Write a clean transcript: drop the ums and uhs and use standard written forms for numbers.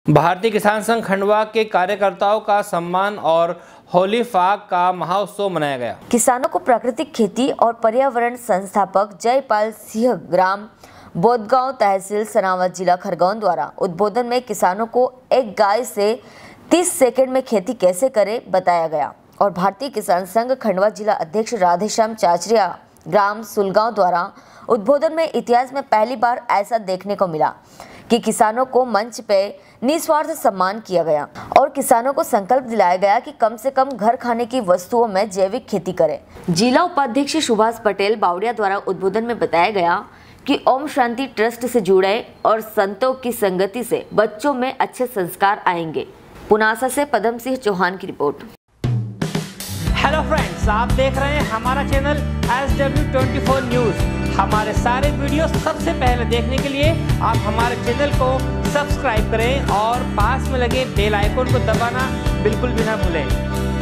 भारतीय किसान संघ खंडवा के कार्यकर्ताओं का सम्मान और होली फाग का महोत्सव मनाया गया। किसानों को प्राकृतिक खेती और पर्यावरण संस्थापक जयपाल सिंह ग्राम बोधगांव तहसील सनावद जिला खरगोन द्वारा उद्बोधन में किसानों को एक गाय से 30 सेकंड में खेती कैसे करें बताया गया और भारतीय किसान संघ खंडवा जिला अध्यक्ष राधेश्याम चाचरिया ग्राम सुलगांव द्वारा उद्बोधन में इतिहास में पहली बार ऐसा देखने को मिला कि किसानों को मंच पे निस्वार्थ सम्मान किया गया और किसानों को संकल्प दिलाया गया कि कम से कम घर खाने की वस्तुओं में जैविक खेती करें। जिला उपाध्यक्ष सुभाष पटेल बावड़िया द्वारा उद्बोधन में बताया गया कि ओम शांति ट्रस्ट से जुड़े और संतों की संगति से बच्चों में अच्छे संस्कार आएंगे। पुनासा से पदम सिंह चौहान की रिपोर्ट। हेलो फ्रेंड्स, आप देख रहे हैं हमारा चैनल SW24 न्यूज। हमारे सारे वीडियो सबसे पहले देखने के लिए आप हमारे चैनल को सब्सक्राइब करें और पास में लगे बेल आइकन को दबाना बिल्कुल भी ना भूलें।